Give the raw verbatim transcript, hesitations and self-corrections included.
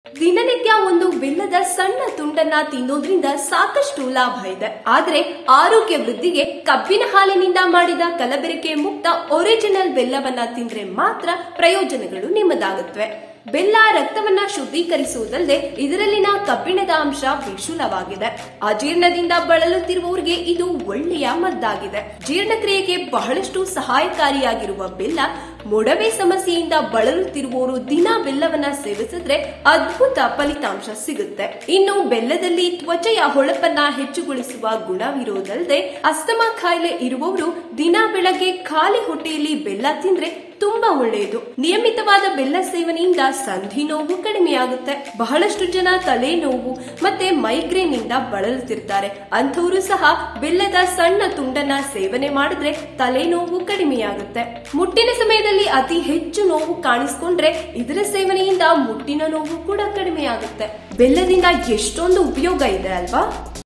ದಿನನಿತ್ಯ ಒಂದು ಬೆಲ್ಲದ ಸಣ್ಣ ತುಂಡನ್ನ ತಿನ್ನೋದ್ರಿಂದ ಸಾಕಷ್ಟು ಲಾಭ ಇದೆ. ಆದ್ರೆ ಆರೋಗ್ಯ ವೃದ್ಧಿಗೆ ಕಬ್ಬಿನ ಹಾಲಿನಿಂದ ಮಾಡಿದ ಕಲಬೆರಕೆ ಮುಕ್ತ ಒರಿಜಿನಲ್ ಬೆಲ್ಲವನ್ನ ತಿಂದ್ರೆ ಮಾತ್ರ ಪ್ರಯೋಜನಗಳು ನಿಮ್ಮದಾಗುತ್ತವೆ. ಬೆಲ್ಲ ರಕ್ತವನ್ನ ಶುದ್ಧೀಕರಿಸುವುದಲ್ಲದೆ ಇದರಲ್ಲಿನ ಕಬ್ಬಿಣದ ಅಂಶ ವಿಶುಲವಾಗಿದೆ. ಅಜೀರ್ಣದಿಂದ ಬಳಲುತ್ತಿರುವವರಿಗೆ ಇದು ಒಳ್ಳೆಯ ಮದ್ದಾಗಿದೆ. ಜೀರ್ಣಕ್ರಿಯೆಗೆ ಬಹಳಷ್ಟು ಸಹಾಯಕಾರಿಯಾಗಿರುವ ಬೆಲ್ಲ ಮೊಡವೆ ಸಮಸ್ಯೆಯಿಂದ ಬಳಲುತ್ತಿರುವವರು ದಿನ ಬೆಲ್ಲವನ್ನ ಸೇವಿಸಿದ್ರೆ ಅದ್ಭುತ ಫಲಿತಾಂಶ ಸಿಗುತ್ತೆ. ಇನ್ನು ಬೆಲ್ಲದಲ್ಲಿ ತ್ವಚೆಯ ಹೊಳಪನ್ನ ಹೆಚ್ಚುಗೊಳಿಸುವ ಗುಣವಿರುವುದಲ್ಲದೆ ಅಸ್ತಮಾ ಕಾಯಿಲೆ ಇರುವವರು ದಿನ ಬೆಳಗ್ಗೆ ಖಾಲಿ ಹೊಟ್ಟೆಯಲ್ಲಿ ಬೆಲ್ಲ ತಿಂದ್ರೆ ತುಂಬಾ ಒಳ್ಳೆಯದು. ನಿಯಮಿತವಾದ ಬೆಲ್ಲ ಸೇವನೆಯಿಂದ ಸಂಧಿ ನೋವು ಕಡಿಮೆಯಾಗುತ್ತೆ. ಬಹಳಷ್ಟು ಜನ ತಲೆನೋವು ಮತ್ತೆ ಮೈಗ್ರೇನ್ ಇಂದ ಬಳಲುತ್ತಿರ್ತಾರೆ. ಅಂಥವರು ಸಹ ಬೆಲ್ಲದ ಸಣ್ಣ ತುಂಡನ್ನ ಸೇವನೆ ಮಾಡಿದ್ರೆ ತಲೆನೋವು ಕಡಿಮೆಯಾಗುತ್ತೆ. ಮುಟ್ಟಿನ ಸಮಯದಲ್ಲಿ ಅತಿ ಹೆಚ್ಚು ನೋವು ಕಾಣಿಸಿಕೊಂಡ್ರೆ ಇದರ ಸೇವನೆಯಿಂದ ಮುಟ್ಟಿನ ನೋವು ಕೂಡ ಕಡಿಮೆಯಾಗುತ್ತೆ. ಬೆಲ್ಲದಿಂದ ಎಷ್ಟೊಂದು ಉಪಯೋಗ ಇದೆ ಅಲ್ವಾ?